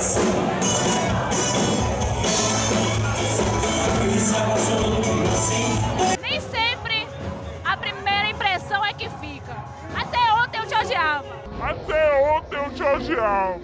Nem sempre a primeira impressão é que fica. Até ontem eu te odiava. Até ontem eu te odiava.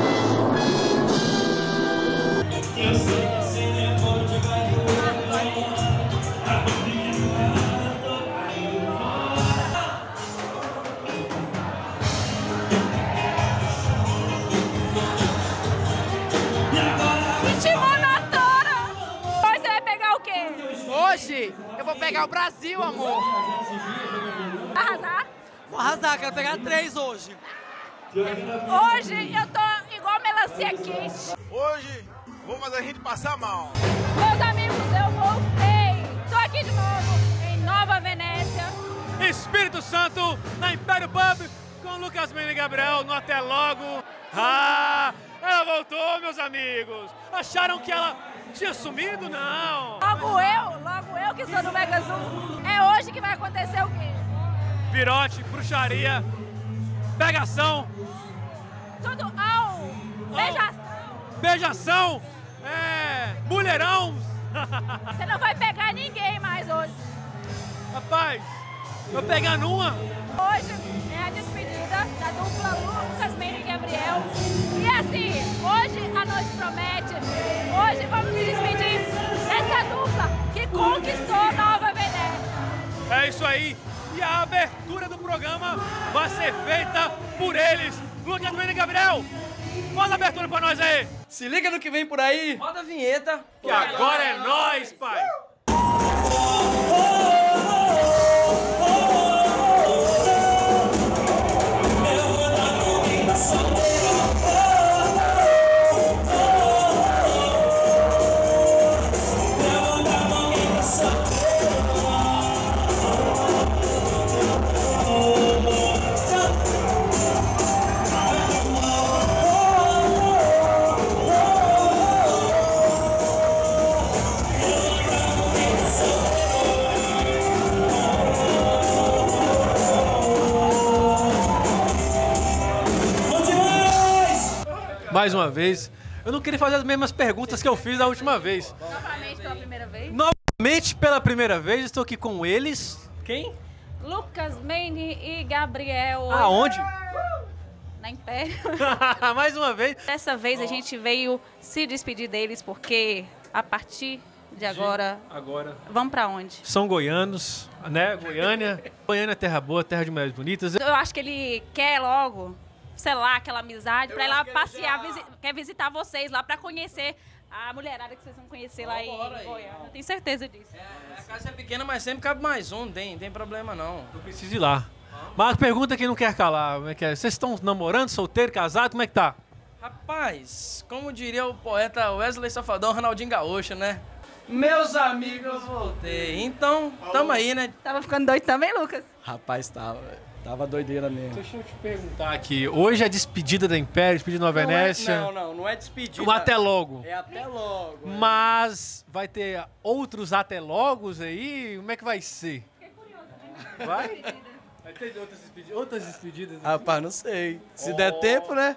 Hoje eu vou pegar o Brasil, amor. Arrasar? Vou arrasar, quero pegar 3 hoje. Hoje eu tô igual melancia quente. Hoje vou fazer a gente passar mal. Meus amigos, eu voltei. Tô aqui de novo em Nova Venécia. Espírito Santo, na Império Pub, com Lucas Mendes e Gabriel no Até Logo. Ah, ela voltou, meus amigos. Acharam que ela tinha sumido? Não. Logo eu que sou do Mega Zoom. É hoje que vai acontecer o quê? Virote, bruxaria, pegação. Tudo ao beijação. Beijação, mulherão. Você não vai pegar ninguém mais hoje. Rapaz, vou pegar numa. Hoje é a despedida da dupla Lucas Mendes e Gabriel. E assim, hoje a noite promete. Hoje vamos nos despedir dessa dupla que conquistou Nova Venécia. É isso aí. E a abertura do programa vai ser feita por eles. Lucas Mendes e Gabriel, faz a abertura pra nós aí. Se liga no que vem por aí. Roda a vinheta. Que agora é nós, pai. Mais uma vez, eu não queria fazer as mesmas perguntas que eu fiz da última vez. Novamente pela primeira vez. Novamente pela primeira vez, estou aqui com eles. Quem? Lucas Mendes e Gabriel. Aonde? Na Império. Mais uma vez. Dessa vez a gente veio se despedir deles porque a partir de agora... Vamos pra onde? São goianos, né? Goiânia. Goiânia é terra boa, terra de mulheres bonitas. Eu acho que ele quer logo, sei lá, aquela amizade, pra ir lá passear, quer visitar vocês lá, pra conhecer a mulherada que vocês vão conhecer lá em Goiânia. Eu tenho certeza disso. A casa é pequena, mas sempre cabe mais um, não tem problema não. Eu preciso ir lá. Mas pergunta que não quer calar, como é que é? Vocês estão namorando, solteiro, casado, como é que tá? Rapaz, como diria o poeta Wesley Safadão, Ronaldinho Gaúcho, né? Meus amigos, eu voltei. Então, tamo aí, né? Tava ficando doido também, Lucas? Rapaz, tava doideira mesmo. Deixa eu te perguntar aqui, hoje é despedida da Império, despedida de Nova Venécia. Não é despedida. Um até logo. É até logo. Mas vai ter outros até logos aí? Como é que vai ser? Vai? Vai ter outras despedidas? Rapaz, não sei. Se der tempo, né?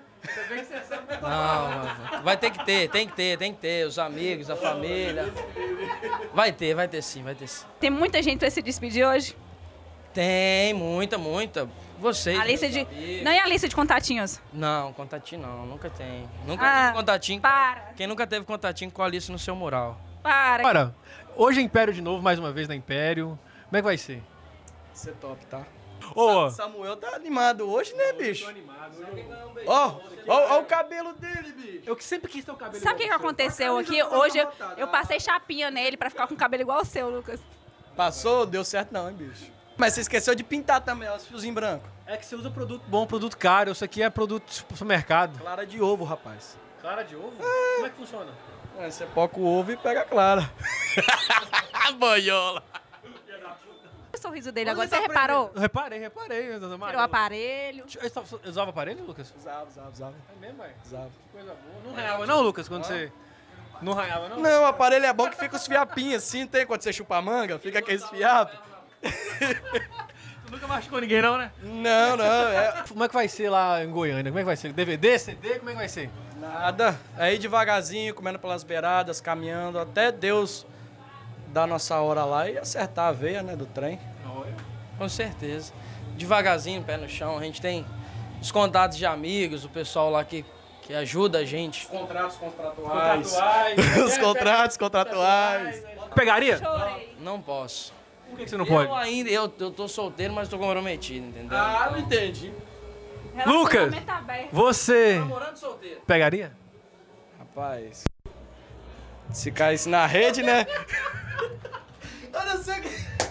Não, vai ter que ter, tem que ter. Os amigos, a família. Vai ter sim. Tem muita gente pra se despedir hoje? Tem, muita. Vocês. A lista de... Não é a lista de contatinhos? Não, contatinho não, nunca tem. Nunca teve contatinho. Para. Quem nunca teve contatinho com a Alice no seu mural? Para. Agora, hoje é Império de novo, mais uma vez na Império. Como é que vai ser? Vai ser top, tá? Ô, Samuel tá animado hoje, né, bicho? Ó o cabelo dele, bicho. eu que sempre quis ter o cabelo. Sabe o que aconteceu aqui? Hoje eu passei chapinha nele pra ficar com o cabelo igual o seu, Lucas. Passou? Deu certo não, hein, bicho? Mas você esqueceu de pintar também, ó, os fiozinhos brancos. É que você usa produto bom, produto caro. Isso aqui é produto de supermercado. Clara de ovo, rapaz. Clara de ovo? Como é que funciona? Você poca o ovo e pega a clara. Boiola. O sorriso dele agora, você reparou? Reparei. Tirou o aparelho. Eu usava aparelho, Lucas? Usava. É mesmo, velho? Usava. Que coisa boa. Não raiava não, Lucas, quando você... Não raiava não? Não, o aparelho é bom que fica os fiapinhos assim, tem? Quando você chupa a manga, fica aqueles fiapos. Nunca machucou ninguém não, né? Não, não, Como é que vai ser lá em Goiânia? Como é que vai ser? DVD, CD? Como é que vai ser? nada. Aí devagarzinho, comendo pelas beiradas, caminhando, até Deus dar nossa hora lá e acertar a veia, né, do trem. Com certeza. Devagarzinho, pé no chão. A gente tem os contatos de amigos, o pessoal lá que ajuda a gente. Contratos contratuais. Os contratos contratuais. Pegaria? Chorei. Não posso. Por que você não pode? Eu tô solteiro, mas tô comprometido, entendeu? Ah, não entendi. Lucas, Relacionamento aberto. você Namorando solteiro. pegaria? Rapaz, se caísse na rede, né? Eu não sei o que...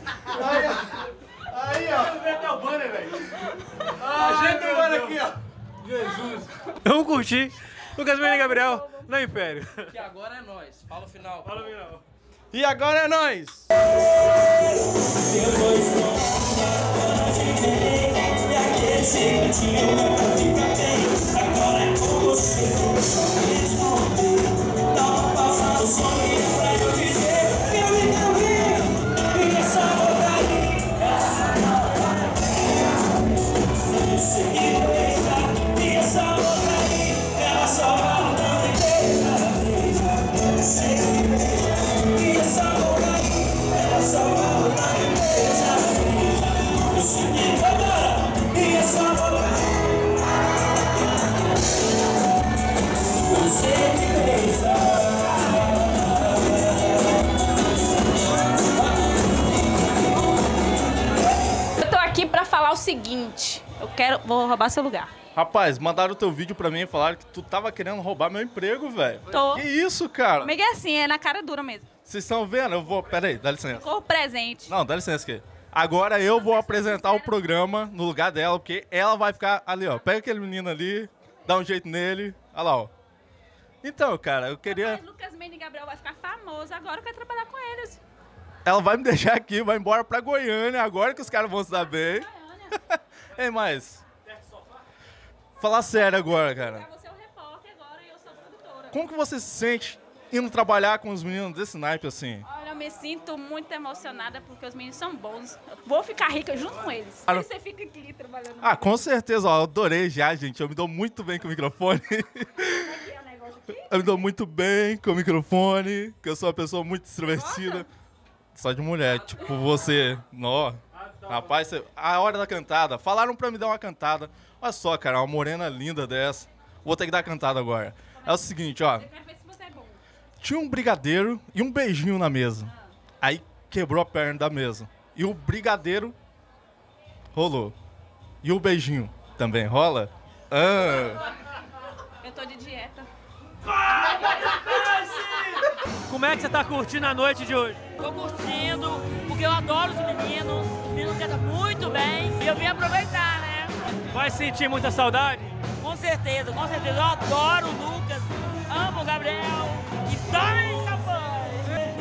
Aí, ó. Até o banner, velho. Ajeita o banner aqui, ó. Jesus. Vamos curtir Lucas Mendes e Gabriel na Império. Que agora é nós. Fala o final. Fala o final. E agora é nóis. Eu tô aqui pra falar o seguinte. Vou roubar seu lugar. Rapaz, mandaram o teu vídeo pra mim e falaram que tu tava querendo roubar meu emprego, velho. Tô. Que isso, cara? Comigo é assim, é na cara dura mesmo. Vocês estão vendo? Eu vou... Pera aí, dá licença. Corpo presente. Não, dá licença aqui. Agora eu vou apresentar o programa no lugar dela, porque ela vai ficar ali, ó. Pega aquele menino ali, dá um jeito nele. Olha lá, ó. Então, cara, eu queria... Mas Lucas Mendes e Gabriel vai ficar famoso. Agora eu quero trabalhar com eles. Ela vai me deixar aqui, vai embora pra Goiânia, agora que os caras vão se dar bem. Ei, mas... Falar sério agora, cara. Você é o repórter agora e eu sou a produtora. Como que você se sente indo trabalhar com os meninos desse naipe assim? Olha, eu me sinto muito emocionada porque os meninos são bons. Eu vou ficar rica junto com eles. Claro. E você fica aqui trabalhando. Ah, com certeza, ó, eu adorei já, gente. Eu me dou muito bem com o microfone. Aqui é o negócio aqui. Eu me dou muito bem com o microfone, que eu sou uma pessoa muito extrovertida. Só de mulher, tipo você. Nó. Rapaz, a hora da cantada. Falaram pra me dar uma cantada. Olha só, cara, uma morena linda dessa. Vou ter que dar a cantada agora. É o seguinte, ó. Eu quero ver se você é bom. Tinha um brigadeiro e um beijinho na mesa. Aí quebrou a perna da mesa. E o brigadeiro rolou. E o beijinho também rola? Ah. Eu tô de dieta. Como é que você tá curtindo a noite de hoje? Tô curtindo, porque eu adoro os meninos cantam muito bem e eu vim aproveitar, né? Vai sentir muita saudade? Com certeza, eu adoro o Lucas, amo o Gabriel e tomem champanhe!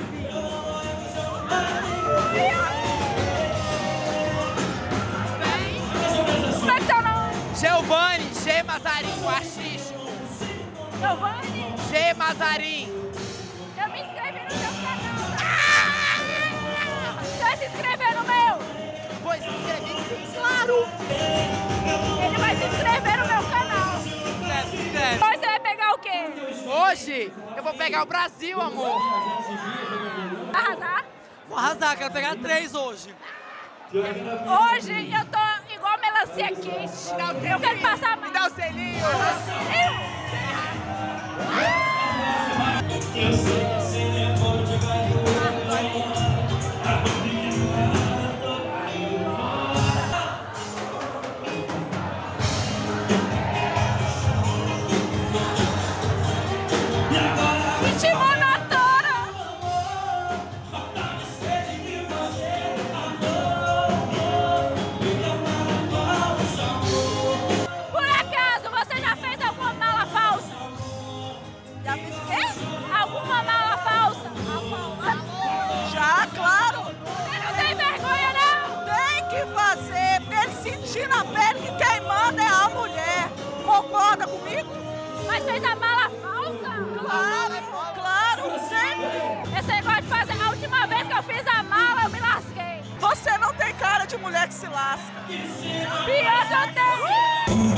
Como é que tá o nome? Giovanni G. Mazarin, o artista. Giovanni? G. Mazarin. Eu me inscrevi no seu canal. Você vai se inscrever no meu? Pois é, claro. Ele vai se inscrever no meu canal. Se inscreve. Hoje você vai pegar o quê? Hoje eu vou pegar o Brasil, amor. Arrasar? Vou arrasar, quero pegar 3 hoje. Hoje eu tô igual melancia quente. Eu quero passar mais. Me dá o selinho. Ritmo na tora. Por acaso você já fez alguma mala falsa? Já fez o quê? Alguma mala falsa? Já, claro. Você não tem vergonha, não? Tem que fazer, porque ele sentir na pele que quem manda é a mulher. Concorda comigo? Mas fez a mala falsa? Claro, claro, sempre. Esse negócio de fazer... A última vez que eu fiz a mala, eu me lasquei. Você não tem tem cara de mulher que se lasca. Bianca, eu tenho...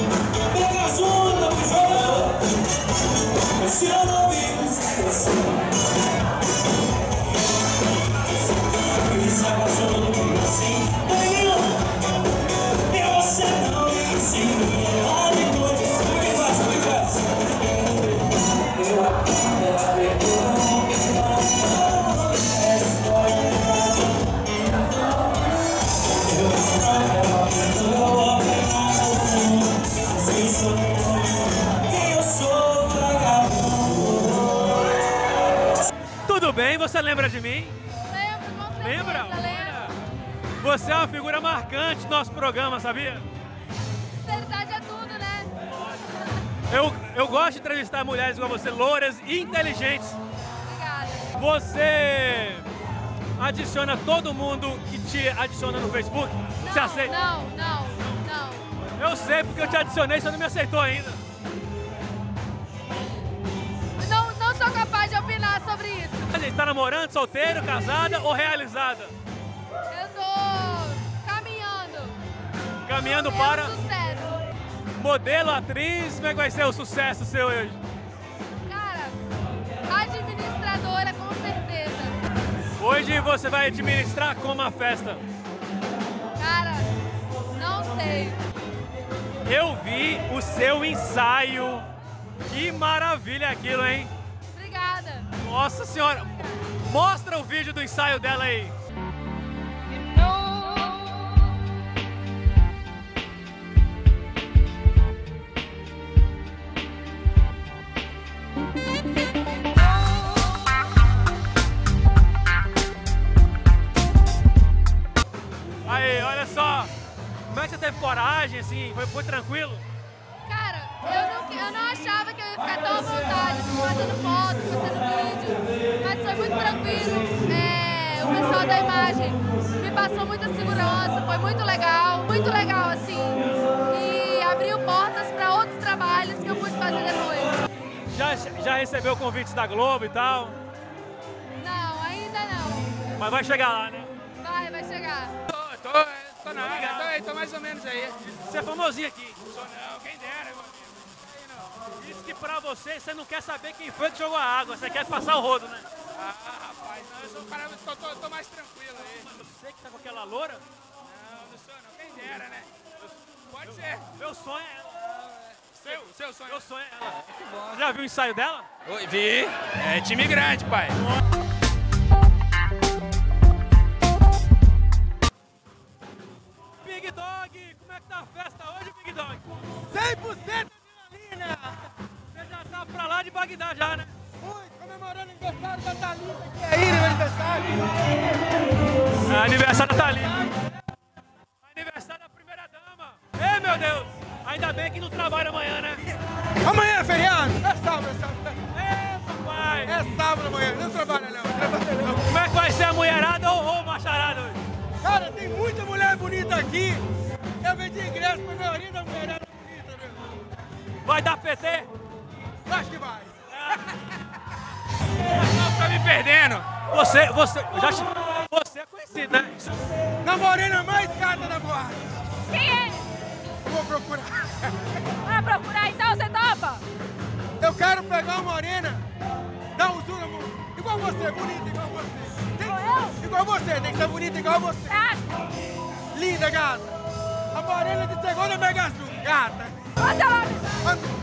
Tudo bem? Você lembra de mim? Lembro, com certeza, Lembra? lembro. Você é uma figura marcante do nosso programa, sabia? Sinceridade é tudo, né? Eu gosto de entrevistar mulheres igual você, louras e inteligentes. Obrigada. Você adiciona todo mundo que te adiciona no Facebook? Você aceita? Não. Eu sei porque eu te adicionei, você não me aceitou ainda. Não sou capaz de opinar sobre isso. Você está namorando, solteiro, casada ou realizada? Eu tô caminhando. Caminhando Pelo para sucesso. modelo, atriz, como é que vai ser o sucesso seu hoje? Cara, administradora com certeza. Hoje você vai administrar como a festa. Cara, não sei. Eu vi o seu ensaio. Que maravilha aquilo, hein? Obrigada. Nossa senhora. Mostra o vídeo do ensaio dela aí. Aí, olha só. Como é que você teve coragem, assim? Foi tranquilo? Cara, eu não achava que eu ia ficar tão à vontade, assim, fazendo foto, fazendo vídeo. Mas foi muito tranquilo. O pessoal da imagem me passou muita segurança, foi muito legal, assim. E abriu portas para outros trabalhos que eu pude fazer depois. Já recebeu convites da Globo e tal? Não, ainda não. Mas vai chegar lá, né? Vai chegar. Tô na área, tô mais ou menos aí. Você é famosinho aqui. Sou não, quem dera, meu amigo. Diz que pra você não quer saber quem foi que jogou a água, você quer passar o rodo, né? Ah, rapaz, não, eu sou um cara, tô mais tranquilo aí. Você que tá com aquela loura? Não sou não, quem dera, né? Pode ser. Meu sonho é ela. Seu sonho. Meu sonho é ela. Que bom. Já viu o ensaio dela? Oi, vi. É time grande, pai. Big Dog, como é que tá a festa hoje, Big Dog? 100% adrenalina! Você já tá pra lá de Bagdá já, né? Fui comemorando o aniversário da Thalita aqui aí, no aniversário. Aniversário da Thalita. Aniversário da primeira dama. Ei, meu Deus! Ainda bem que não trabalha amanhã, né? Amanhã é feriado? É sábado. Ei, papai! É sábado amanhã, não trabalha não. Como é que vai ser a mulherada ou macharada hoje? Cara, tem muita mulher bonita aqui. Eu vendi ingresso pra maioria da mulherada bonita, meu. Vai dar PT? Acho que vai. Não, tá me perdendo. Você é conhecido, né? Na morena mais gata da boate. Quem é? Vou procurar. Vai procurar então, você topa? Eu quero pegar uma morena, dar um zoom, amor. Igual você, bonita igual você. Igual você, tem que ser bonita igual você. Linda, gata. A morena de segunda Mega Azul, gata. Passa lá,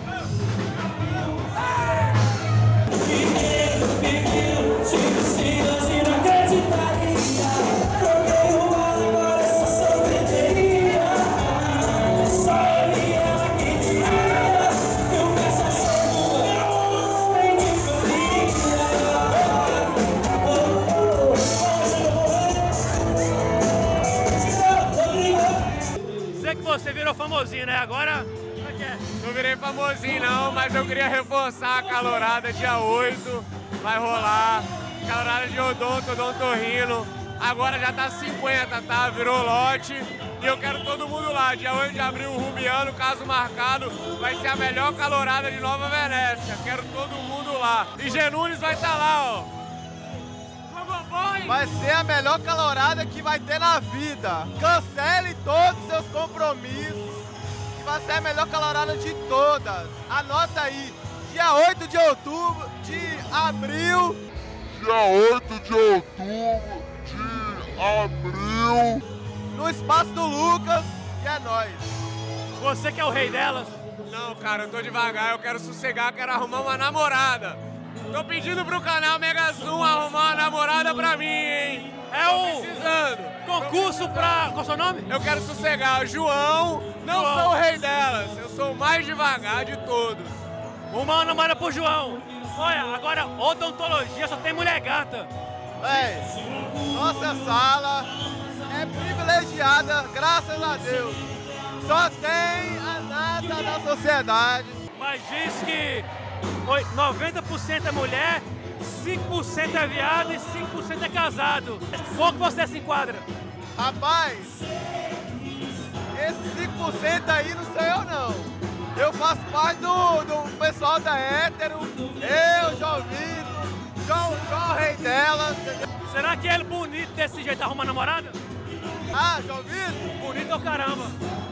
Sei que você virou famosinho, né? Agora, como é que é? Não virei famosinho não, mas eu queria reforçar a calorada dia 8, vai rolar. Calorada de Odontorrino, agora já tá 50, tá? Virou lote. E eu quero todo mundo lá, dia 8 de abril, Rubiano, caso marcado, vai ser a melhor calorada de Nova Venécia. Quero todo mundo lá. E Genunes vai estar lá, ó. Vovó Vai ser a melhor calorada que vai ter na vida. Cancele todos os seus compromissos, que vai ser a melhor calorada de todas. Anota aí, dia 8 de outubro, de abril. Dia 8 de outubro, de abril. No espaço do Lucas, e é nóis. Você que é o rei delas? Não, cara, eu tô devagar, eu quero sossegar, quero arrumar uma namorada. Tô pedindo pro canal Mega Zoom arrumar uma namorada pra mim, hein? Precisando. Concurso pra... Qual é o seu nome? Eu quero sossegar. João, não sou o rei delas, eu sou o mais devagar de todos. Uma namorada pro João. Olha, agora odontologia só tem mulher gata. Nossa sala é privilegiada, graças a Deus. Só tem a nata da sociedade. Mas diz que 90% é mulher, 5% é viado e 5% é casado. Como que você se enquadra? Rapaz, esse 5% aí não sou eu não. Eu faço parte do pessoal da hétero, eu, João Vitor, João rei delas. Será que ele bonito desse jeito arruma namorada? Ah, João Vitor? Bonito é o caramba.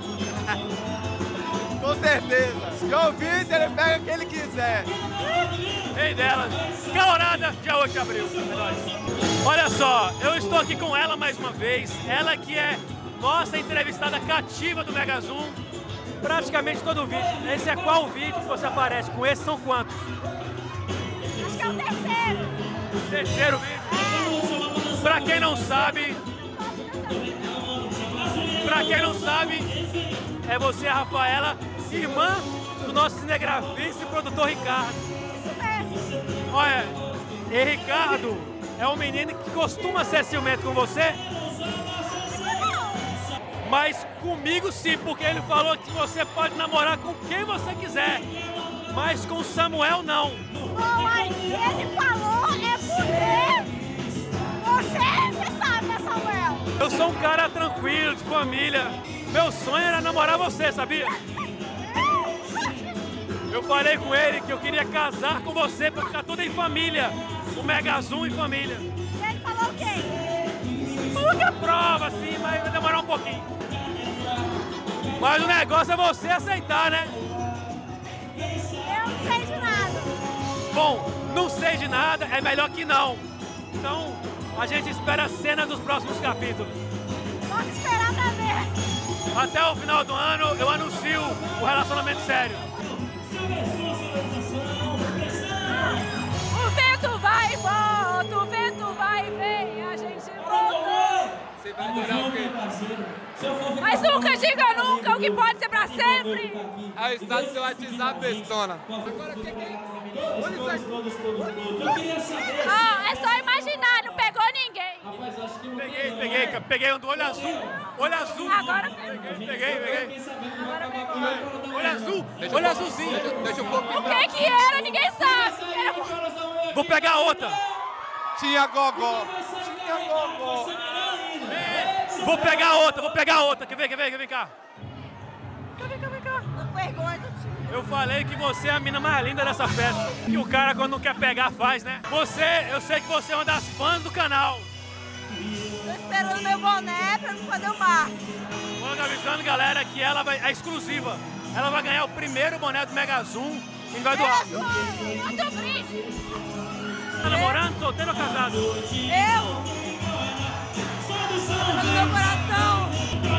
Com certeza. João Vitor, ele pega quem ele quiser. Rei delas. Calorada, dia 8 de abril. É nóis. Olha só, eu estou aqui com ela mais uma vez. Ela que é nossa entrevistada cativa do Mega Zoom. Praticamente todo o vídeo. Esse é qual vídeo que você aparece? Com esse são quantos? Acho que é o terceiro. Terceiro vídeo? Pra quem não sabe... Pra quem não sabe, é você, a Rafaela, irmã do nosso cinegrafista e produtor Ricardo. Isso mesmo. Olha, e Ricardo é um menino que costuma ser ciumento com você? Mas comigo sim, porque ele falou que você pode namorar com quem você quiser. Mas com Samuel não. Bom, aí ele falou é porque você sabe, né, Samuel? Eu sou um cara tranquilo, de família. Meu sonho era namorar você, sabia? Eu falei com ele que eu queria casar com você pra ficar tudo em família. O Mega Zoom em família. E ele falou o quê? Falou que é prova, sim, mas vai demorar um pouquinho. Mas o negócio é você aceitar, né? Eu não sei de nada. Bom, não sei de nada, é melhor que não. Então, a gente espera as cenas dos próximos capítulos. Vamos esperar pra ver. Até o final do ano, eu anuncio o relacionamento sério. O vento vai e volta, o vento vai e vem, a gente volta. Você vai adorar o quê? Mas nunca diga nunca, o que pode ser pra sempre. Aí está do seu WhatsApp, bestona. Agora o que é? Olha isso aí. Ah, é só imaginar, não pegou ninguém. Peguei um do olho azul. Olho azul. Agora Peguei. Agora pegou. Olho azul. Olho azulzinho. Deixa um pouco. O que era, ninguém sabe. Vou pegar outra. Tinha gogó. Vou pegar outra. Quer ver? Vem cá. Vem cá. Não vergonha do tio. Eu falei que você é a mina mais linda dessa festa. Que o cara, quando não quer pegar, faz, né? Eu sei que você é uma das fãs do canal. Tô esperando meu boné pra não fazer o marketing. Vou avisando, galera, que ela é exclusiva. Ela vai ganhar o primeiro boné do Mega Zoom e vai doar. Outro brinde. Tá namorando, solteiro ou casado? Eu? No meu coração.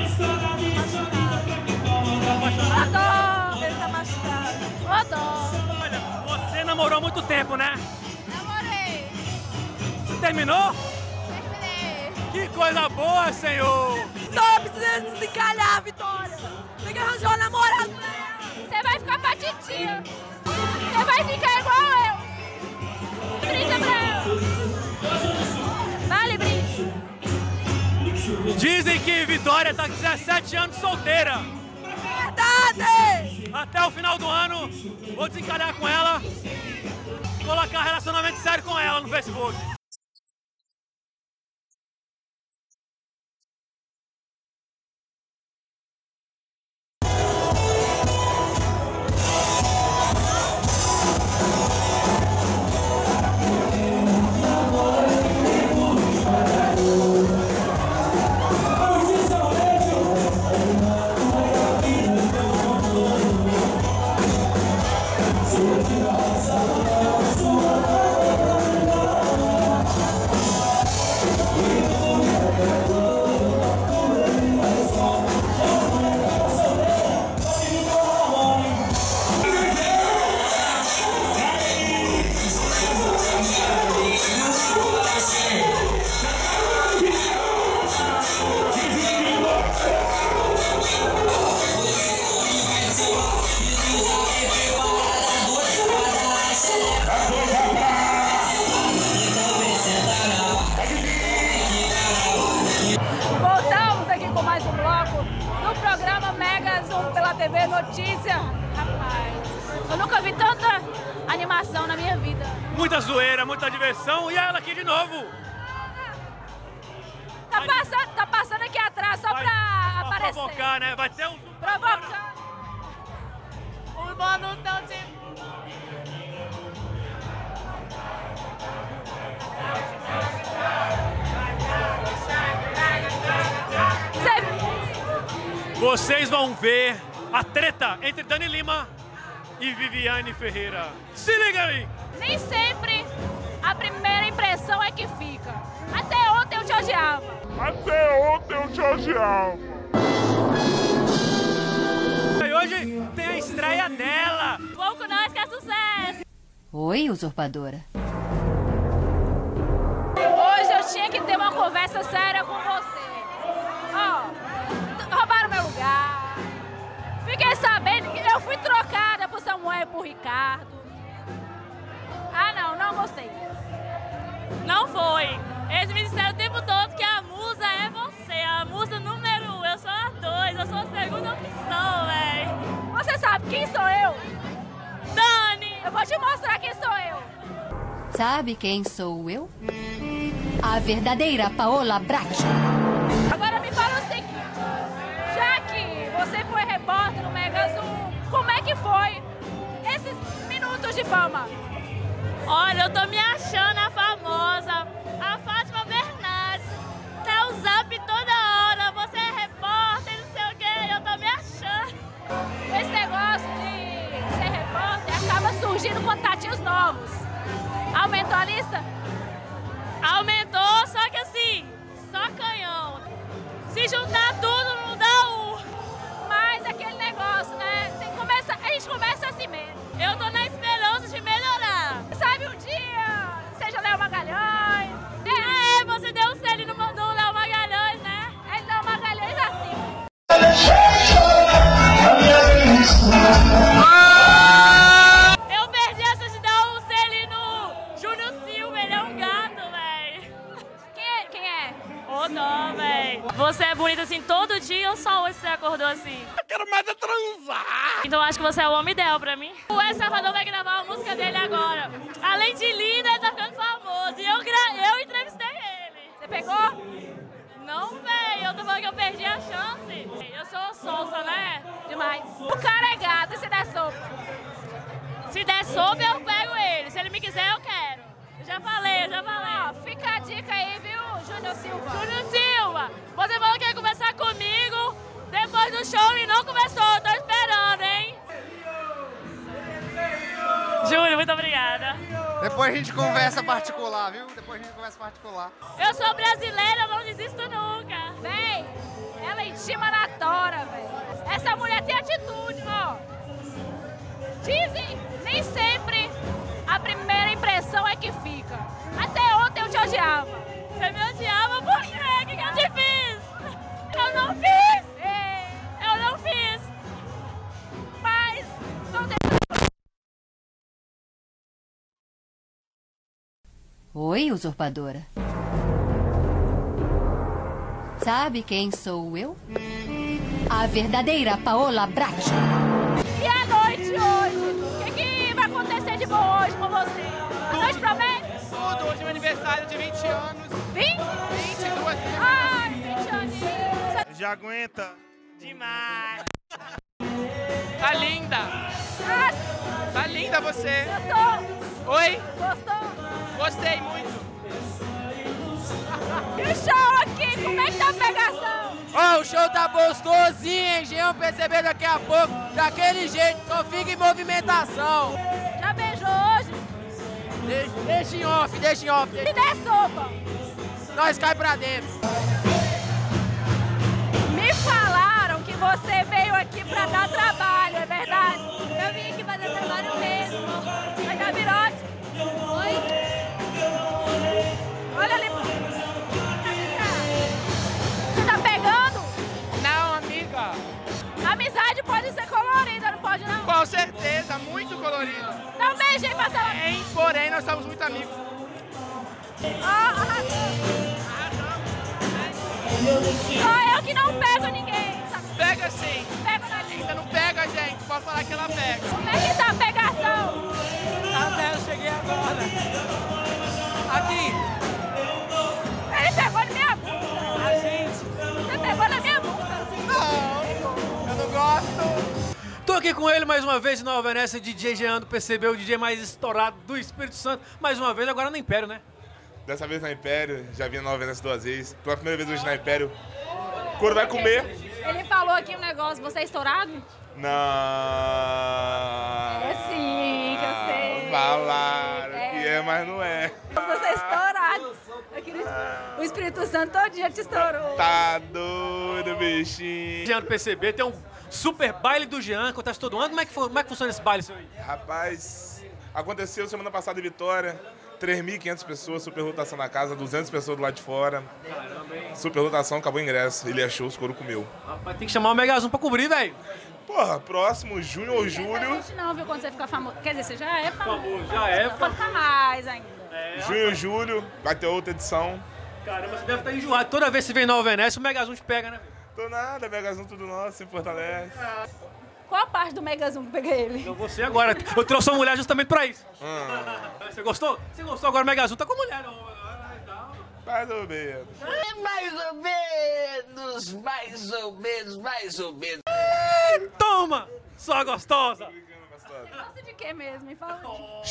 Adoro. Ele tá machucado. Adoro. Olha, você namorou há muito tempo, né? Namorei. Você terminou? Terminei. Que coisa boa, senhor! Tô precisando se calhar, Vitória. Tem que arranjar um namorado pra ela. Você vai ficar pra titia. Você vai ficar igual eu. Brinde pra ela. Vale, brinde. Dizem que Vitória tá com 17 anos solteira. Verdade! Até o final do ano, vou desencalhar com ela, colocar relacionamento sério com ela no Facebook. TV Notícia. Rapaz, eu nunca vi tanta animação na minha vida. Muita zoeira, muita diversão e ela aqui de novo. Tá passando aqui atrás só pra aparecer. Provocar, né? Vai ter um... Provocar. Os manos estão de... Vocês vão ver a treta entre Dani Lima e Viviane Ferreira. Se liga aí! Nem sempre a primeira impressão é que fica. Até ontem eu te odiava. E hoje tem a estreia dela. Vamos com nós que é sucesso. Oi, usurpadora. Hoje eu tinha que ter uma conversa séria com você. Ó, roubaram meu lugar. Fiquei sabendo que eu fui trocada por Samuel e por Ricardo. Ah, não gostei. Não foi. Eles me disseram o tempo todo que a musa é você, a musa número 1. Eu sou a 2, eu sou a segunda opção, véi. Você sabe quem sou eu? Dani! Eu vou te mostrar quem sou eu. Sabe quem sou eu? A verdadeira Paola Bracho. Agora me fala o seguinte, já que você foi repórter no Mega Zoom, como é que foi esses minutos de fama? Olha, eu tô me achando a famosa, a Fátima Bernardes. Tá o zap toda hora, você é repórter, não sei o quê, eu tô me achando. Esse negócio de ser repórter acaba surgindo contatinhos novos. Aumentou a lista? Aumentou, só que assim, só canhão. Se juntar tudo, não dá um. Mas aquele negócio, né? A gente começa assim mesmo. Eu tô na esperança de melhorar. Sabe um dia, seja Léo Magalhães. Você deu um selo e não mandou o Léo Magalhães, né? Léo Magalhães assim. Eu perdi essa de dar um selo no Júnior Silva, ele é um gato, véi. Quem é? Ô, dó, véi. Você é bonita assim todo dia ou só hoje você acordou assim? Eu quero mais é transar. Então acho que você é o homem ideal pra mim. O Wesley Safadão vai gravar a música dele agora. Além de lindo, ele tá ficando famoso. E eu entrevistei ele. Você pegou? Não, véi. Eu tô falando que eu perdi a chance. Eu sou sonsa, né? Demais. O cara é gato, e se der sopa? Se der sopa, eu pego ele. Se ele me quiser, eu quero. Eu já falei. Ó, fica a dica aí, viu, Júnior Silva? Júnior Silva, você falou que ia conversar comigo depois do show e não conversou. Tô esperando, hein? Júnior, muito obrigada. Depois a gente conversa particular, viu? Eu sou brasileira, não desisto nunca. Véi, ela intima na tora, véi. Essa mulher tem atitude, ó. Dizem, nem sempre a primeira impressão é que fica. Até ontem eu te odiava. Você me odiava por quê? O que eu te fiz? Eu não fiz! Eu não fiz! Mas não tem... Oi, usurpadora. Sabe quem sou eu? A verdadeira Paola Bracho. E a noite hoje? O que vai acontecer de bom hoje com você? A noite promete? Tudo, hoje é meu aniversário de 20 anos. 20? 22 anos. Ai, 20 anos. Já aguenta? Demais. Tá linda. Tá linda você. Gostou? Oi? Gostou? Gostei muito. Que show aqui, como é que tá a pegação? Ó, o show tá gostosinho, hein? Vão perceber daqui a pouco, daquele jeito, só fica em movimentação. Já beijou hoje? Deixa em off, deixa em off. Se der sopa. Nós cai pra dentro. Me falaram que você veio aqui pra dar trabalho, é verdade? Eu vim aqui pra dar trabalho mesmo. Vai dar virote? Oi? Olha ali. Você tá pegando? Não, amiga. Amizade pode ser colorida, não pode não? Com certeza, muito colorida. Dá um beijinho pra ela. Porém, nós somos muito amigos. Só eu que não pego ninguém. Pega sim. Pega na linha. Ainda não pega falar que ela pega. Como é que tá a pegação? Tá zero, cheguei agora. Aqui. Ele pegou na minha bunda. A gente. Você pegou na minha bunda. Não, eu não gosto. Tô aqui com ele mais uma vez em Nova Venécia, DJ Jean do PCB, o DJ mais estourado do Espírito Santo. Mais uma vez, agora no Império, né? Dessa vez na Império, já vim na Nova Venécia 2 vezes. Pela primeira vez hoje na Império. Couro vai comer. Ele falou aqui um negócio, você é estourado? Não. É sim, que eu sei. Falaram que é, mas não é. Você é estourado. O Espírito Santo todo dia te estourou. Tá doido, bichinho. Jean do PCB, tem um super baile do Jean, acontece todo ano. Como é que funciona esse baile seu aí? Rapaz, aconteceu semana passada em Vitória. 3.500 pessoas, superlotação na casa, 200 pessoas do lado de fora. Caramba, hein? Superlotação, acabou o ingresso. Ele achou, os couro comeu. Rapaz, tem que chamar o Mega Zoom pra cobrir, velho. Porra, próximo, junho ou julho. Não, viu, quando você ficar famoso. Quer dizer, você já é famoso. Já é. Pode ficar mais ainda. Junho ou julho, vai ter outra edição. Caramba, você deve estar enjoado. Toda vez que você vem em Nova Venécia, o Mega Zoom te pega, né? Tô nada, Mega Zoom tudo nosso, se fortalece. Qual a parte do Mega Zoom que eu peguei ele? Então você agora. Eu trouxe uma mulher justamente pra isso. Você gostou? Você gostou? Agora o Mega Zoom tá com mulher, não? Mais ou menos. Mais ou menos, mais ou menos, mais ou menos. Toma! Só gostosa! Você gosta de quê mesmo? Me fala.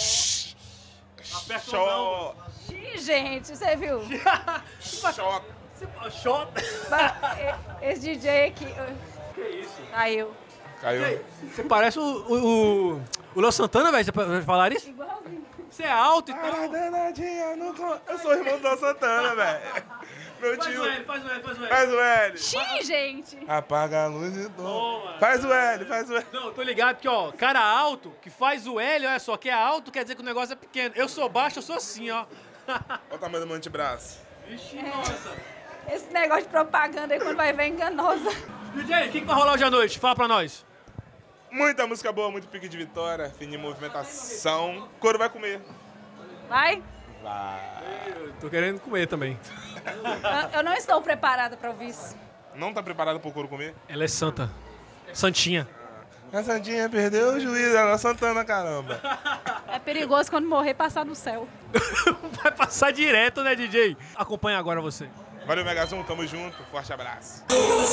Show! Gente, você viu? Shot. Shot? Esse DJ aqui. Que isso? Caiu. Caiu. Você parece o Léo Santana, velho. Você pode falar isso? Igualzinho. Você é alto e tal. Eu sou irmão do Léo Santana, velho. Meu tio. Faz o L. Faz o L. Sim, gente. Apaga a luz e toma. Faz o L, faz o L. Não, tô ligado que, ó, cara alto, que faz o L, olha só, que é alto, quer dizer que o negócio é pequeno. Eu sou baixo, eu sou assim, ó. Olha o tamanho do meu antebraço. Vixe, nossa. Esse negócio de propaganda aí, quando vai ver, é enganosa. DJ, o que vai rolar hoje à noite? Fala pra nós. Muita música boa, muito pique de vitória, fininha movimentação. Couro vai comer. Vai? Vai. Eu tô querendo comer também. Eu não estou preparada pra ouvir isso. Não tá preparada pro couro comer? Ela é santa. Santinha. A Santinha perdeu o juízo, ela é Santana, caramba. É perigoso quando morrer passar no céu. Vai passar direto, né, DJ? Acompanha agora você. Valeu, Mega Zoom, tamo junto, forte abraço.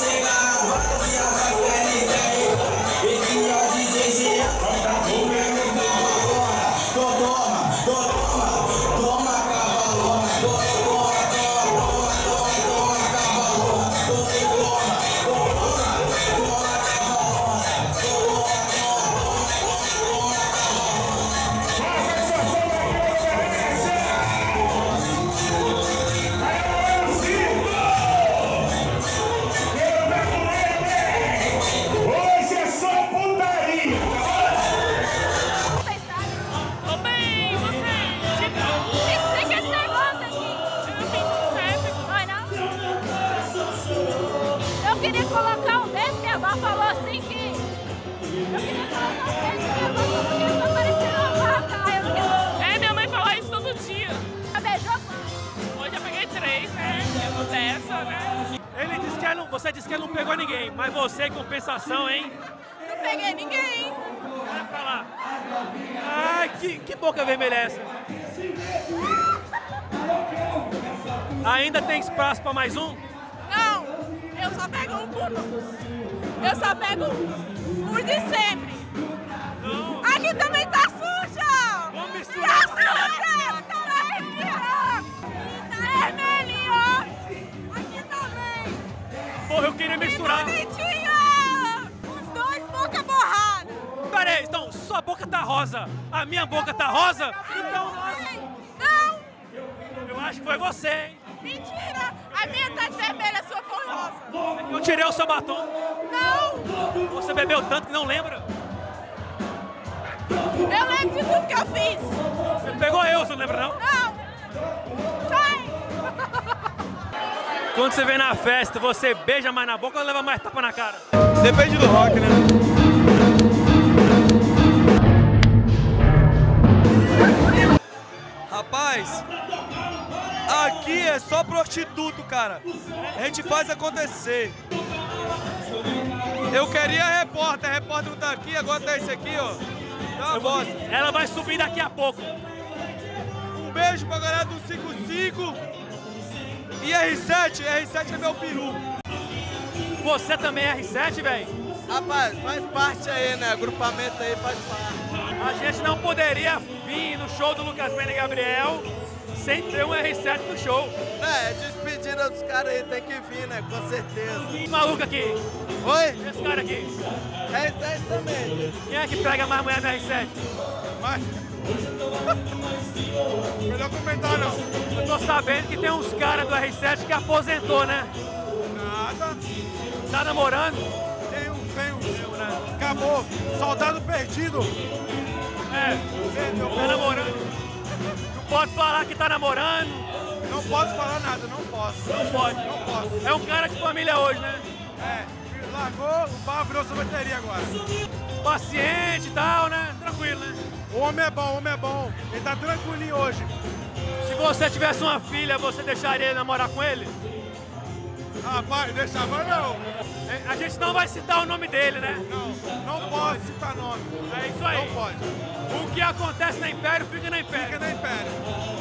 Colocar um desse, minha avó falou assim que eu queria colocar um desse, minha avó falou que eu tô parecendo uma vaca. Minha mãe fala isso todo dia. Já beijou quanto? Hoje eu peguei 3, né? Dessa, né? Ele disse que você disse que ele não pegou ninguém, mas você, em compensação, hein? Não peguei ninguém. Olha pra lá. Ai, que boca vermelha é essa? Ainda tem espaço pra mais um? Não, eu só pego um por um. Eu só pego um de sempre. Não. Aqui também tá suja! Vamos misturar. Tá suja! Tá vermelhinho, ó! Aqui também! Porra, eu queria misturar. Que bonitinho! Os dois boca borrada! Pera aí, então, sua boca tá rosa, a minha boca tá rosa? Então nós... Não! Eu acho que foi você, hein? Mentira! A minha tá vermelha, a sua foi rosa! Eu tirei o seu batom. Não! Você bebeu tanto que não lembra? Eu lembro de tudo que eu fiz! Você pegou eu, você não lembra não? Não! Sai! Quando você vem na festa, você beija mais na boca ou leva mais tapa na cara? Depende do rock, né? Rapaz, aqui é só prostituto, cara. A gente faz acontecer. Eu queria repórter não tá aqui, agora tá esse aqui, ó. Dá uma voz. Ela vai subir daqui a pouco. Um beijo pra galera do 55 e R7 é meu peru. Você também é R7, velho? Rapaz, faz parte aí, né? Agrupamento aí faz parte. A gente não poderia vir no show do Lucas Mena e Gabriel sem ter um R7 no show. É, despedida dos caras aí, tem que vir, né? Com certeza. Esse maluco aqui. Oi? Esse cara aqui. R7 também. Quem é que pega mais mulher no R7? Mas... Melhor comentar não. Eu tô sabendo que tem uns caras do R7 que aposentou, né? Nada. Tá namorando? Tem um, né? Acabou. Soldado perdido. Tá namorando. Não pode falar que tá namorando. Não posso falar nada, não posso. Não pode. Não posso. É um cara de família hoje, né? Largou, o bar virou sorveteria agora. Paciente e tal, né? Tranquilo, né? O homem é bom. Ele tá tranquilinho hoje. Se você tivesse uma filha, você deixaria ele namorar com ele? Rapaz, deixava não. A gente não vai citar o nome dele, né? Não pode citar nome. É isso aí. Não pode. O que acontece na Império, fica na Império. Fica na Império.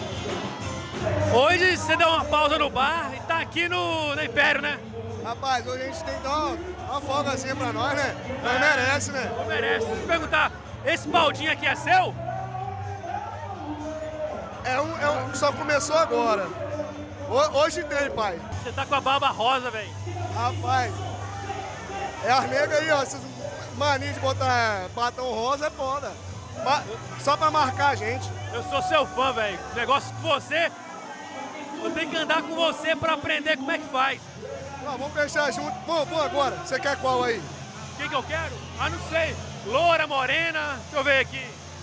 Hoje você deu uma pausa no bar e tá aqui na Império, né? Rapaz, hoje a gente tem que dar uma folgazinha pra nós, né? Nós merece, né? Não merece. Deixa eu te perguntar, esse baldinho aqui é seu? Só começou agora. Hoje tem, pai. Você tá com a barba rosa, velho. Rapaz, é as negras aí, ó. Essas manias de botar batom rosa é foda. Só pra marcar a gente. Eu sou seu fã, velho. Negócio com você, eu tenho que andar com você pra aprender como é que faz. Vamos fechar junto. Vamos agora. Você quer qual aí? Quem que eu quero? Ah, não sei. Loura, morena. Deixa eu ver aqui.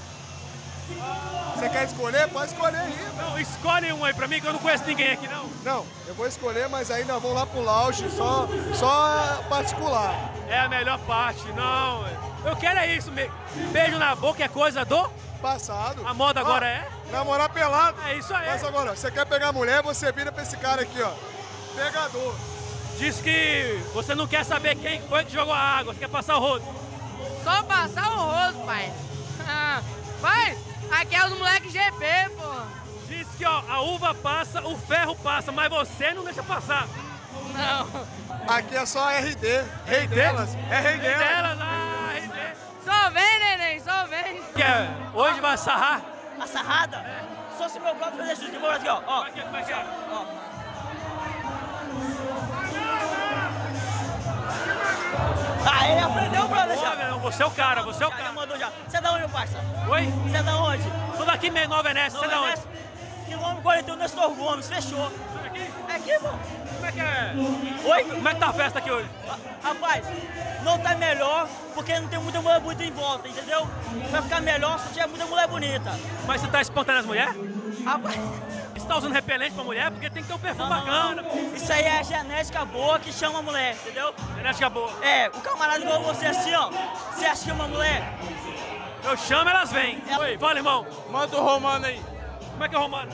Você quer escolher? Pode escolher aí. Não, escolhe um aí pra mim, que eu não conheço ninguém aqui, não. Não, eu vou escolher, mas aí nós vamos lá pro lounge, só particular. É a melhor parte, não. Eu quero é isso. Beijo na boca é coisa do passado. A moda agora é? Namorar pelado. É isso aí. Mas agora, você quer pegar mulher, você vira pra esse cara aqui, ó. Pegador. Diz que você não quer saber quem foi que jogou a água, você quer passar o rodo. Só passar o rodo, pai. Pai, aqui é os moleques GP, pô. Diz que, ó, a uva passa, o ferro passa, mas você não deixa passar. Não. Aqui é só RD. Rei delas. É rei delas. RD. Só vem, neném, só vem. Hoje vai sarrar? A sarrada? É. Só se meu próprio fazer isso. Que aqui, ó. Ó. Como é que é? Ó. Ah, ele aprendeu, brother, já. Não, você é o cara, você é o cara. Já mandou já. Você é da onde, parça? Oi? Você é da onde? Sou daqui mesmo, Nova Venécia, você é da onde? Quilômetro 41, Nestor Gomes, fechou. É aqui, pô. Como é que é? Oi? Como é que tá a festa aqui hoje? Rapaz, não tá melhor porque não tem muita mulher bonita em volta, entendeu? Vai ficar melhor se tiver muita mulher bonita. Mas você tá espantando as mulheres? Rapaz... Você tá usando repelente pra mulher? Porque tem que ter um perfume bacana. Não. Isso aí é genética boa que chama a mulher, entendeu? Genética boa. É, o camarada igual você assim, ó. Você acha que é uma mulher? Eu chamo, elas vêm. Oi, fala, irmão. Manda o Romano aí. Como é que é o Romano?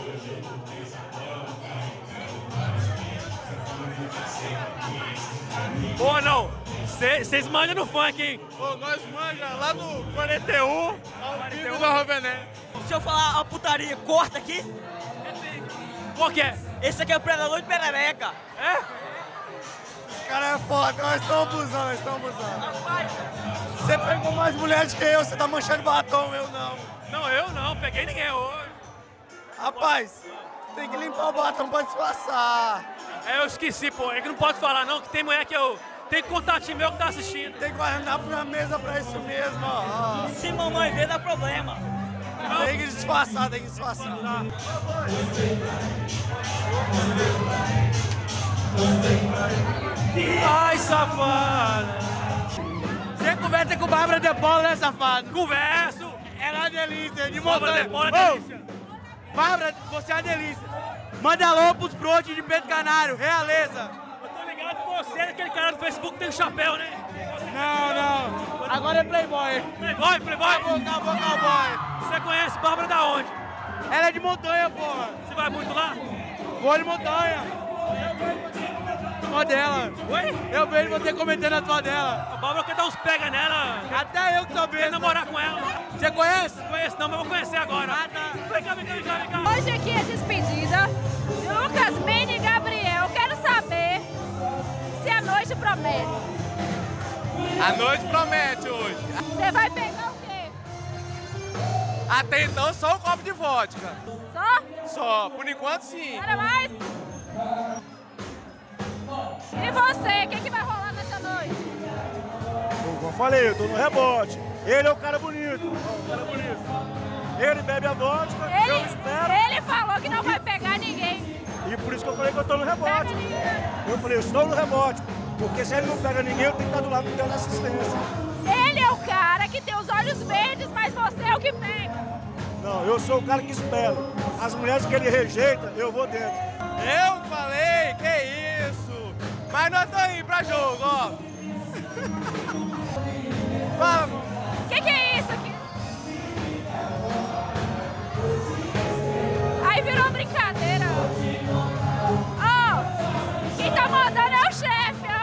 Pô, não. Vocês mandam no funk, hein? Pô, nós manja lá no 41, ao vivo da Rovené. Se eu falar a putaria, corta aqui. Qual que é? Esse aqui é o predador de perereca. É? Esse cara é foda, nós estamos abusando, Rapaz, você pegou mais mulheres que eu, você tá manchando batom, eu não. Não, eu não, peguei ninguém hoje. Rapaz, tem que limpar o batom pra disfarçar. É, eu esqueci, pô, é que não pode falar não, que tem mulher que eu... Tem contatinho meu que tá assistindo. Tem que guardar pra mesa pra isso mesmo, ó. Se mamãe ver, dá problema. Não. Tem que disfarçar, Ai, safada. Você conversa com Bárbara de Paula, né, safado? Converso. Ela é uma delícia, de Bárbara montanha. de Paula é delícia. Bárbara, você é uma delícia. Manda alô pros brotes de Pedro Canário, realeza. Eu tô ligado com você, aquele cara do Facebook que tem um chapéu, né? Não. Agora é playboy. Playboy? Acabou, cowboy. Você conhece Bárbara da onde? Ela é de montanha, porra. Você vai muito lá? Vou de montanha. foto dela. Oi? Eu vejo você comentando a foto dela. A Bárbara quer dar uns pega nela. Até eu que tô vendo. Quer namorar com ela. Você conhece? Conheço não, mas vou conhecer agora. Ah, tá. Vem cá, vem cá, vem cá, vem cá. Hoje aqui é despedida de Lucas Mene e Gabriel. Quero saber se a noite promete. A noite promete hoje. Você vai pegar o quê? Até então só um copo de vodka. Só? Só, por enquanto sim. Nada mais? E você, o que vai rolar nessa noite? Como eu falei, eu tô no rebote. Ele é o cara bonito. O cara bonito. Ele bebe a vodka, eu espero. Ele falou que não vai pegar ninguém. E por isso que eu falei que eu tô no rebote. Eu falei, eu estou no rebote. Porque se ele não pega ninguém, eu tenho que estar do lado dele na assistência. Ele é o cara que tem os olhos verdes, mas você é o que pega. Não, eu sou o cara que espera. As mulheres que ele rejeita, eu vou dentro. Eu falei, que isso? Mas nós estamos indo pra jogo, ó. Fala, mano. Que é isso aqui? Aí virou brincadeira. Ó, quem tá mandando é o chefe, ó.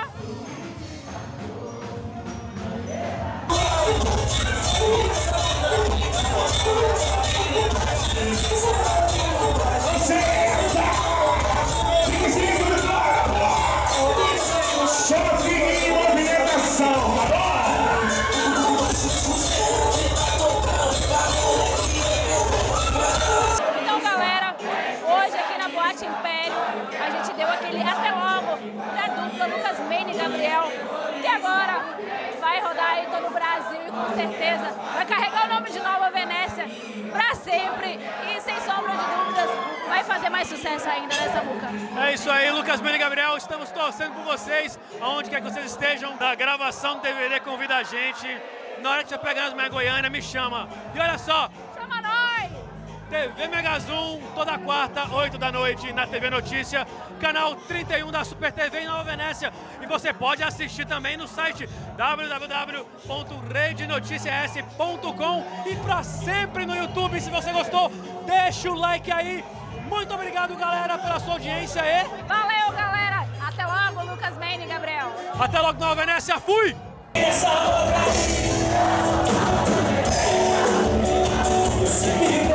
Então, galera, hoje aqui na Boate Império, a gente deu aquele até logo da dupla Lucas Mene e Gabriel, que agora vai rodar aí todo o Brasil e com certeza vai carregar o nome de Nova Venécia pra sempre e, sem sombra de dúvidas, vai fazer mais sucesso ainda nessa muca. É isso aí, Lucas Mene e Gabriel, estamos torcendo por vocês, aonde quer que vocês estejam, da gravação do DVD, convida a gente. Na hora que você pegar nas Mega Goiânia, me chama. E olha só, chama nós! TV Mega Zoom, toda quarta, 8 da noite, na TV Notícia, canal 31 da Super TV em Nova Venécia. E você pode assistir também no site www.redenoticias.com e para sempre no YouTube. Se você gostou, deixa o like aí. Muito obrigado, galera, pela sua audiência e... Valeu, galera! Até logo, Lucas Mene e Gabriel! Até logo, Nova Venécia, fui! Essa